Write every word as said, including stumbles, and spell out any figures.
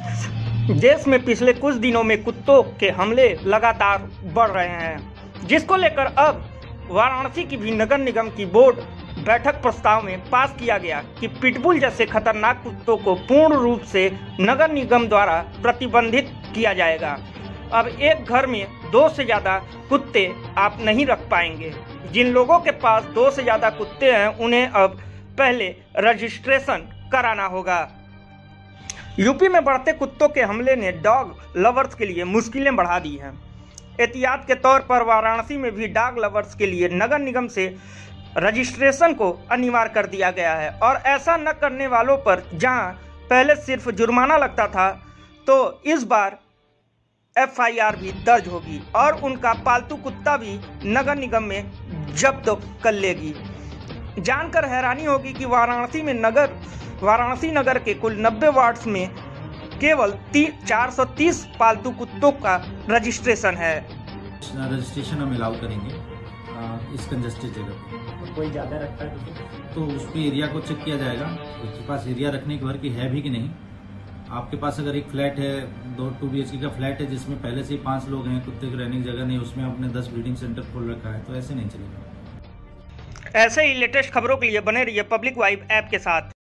देश में पिछले कुछ दिनों में कुत्तों के हमले लगातार बढ़ रहे हैं, जिसको लेकर अब वाराणसी की भी नगर निगम की बोर्ड बैठक प्रस्ताव में पास किया गया कि पिटबुल जैसे खतरनाक कुत्तों को पूर्ण रूप से नगर निगम द्वारा प्रतिबंधित किया जाएगा। अब एक घर में दो से ज़्यादा कुत्ते आप नहीं रख पाएंगे। जिन लोगों के पास दो से ज़्यादा कुत्ते हैं उन्हें अब पहले रजिस्ट्रेशन कराना होगा। यूपी में बढ़ते कुत्तों के हमले ने डॉग लवर्स के लिए मुश्किलें बढ़ा दी हैं। एहतियात के तौर पर वाराणसी में भी डॉग लवर्स के लिए नगर निगम से रजिस्ट्रेशन को अनिवार्य कर दिया गया है और ऐसा न करने वालों पर जहां पहले सिर्फ जुर्माना लगता था, तो इस बार एफ आई आर भी दर्ज होगी और उनका पालतू कुत्ता भी नगर निगम में जब्त कर लेगी। जानकर हैरानी होगी कि वाराणसी में नगर वाराणसी नगर के कुल नब्बे वार्ड्स में केवल चार सौ तीस पालतू कुत्तों का रजिस्ट्रेशन है। रजिस्ट्रेशन हम अलाउ करेंगे इस कंजस्टेड जगह पे। कोई ज़्यादा रखता है तो उस पर एरिया को चेक किया जाएगा, उसके पास एरिया रखने के भर की है भी कि नहीं। आपके पास अगर एक फ्लैट है, दो टू बी एच के का फ्लैट है जिसमें पहले से ही पांच लोग हैं, कुत्ते की रहने की जगह नहीं, उसमें आपने दस ब्रीडिंग सेंटर खोल रखा है, तो ऐसे नहीं चलेगा। ऐसे ही लेटेस्ट खबरों के लिए बने रहिए पब्लिक वाइब ऐप के साथ।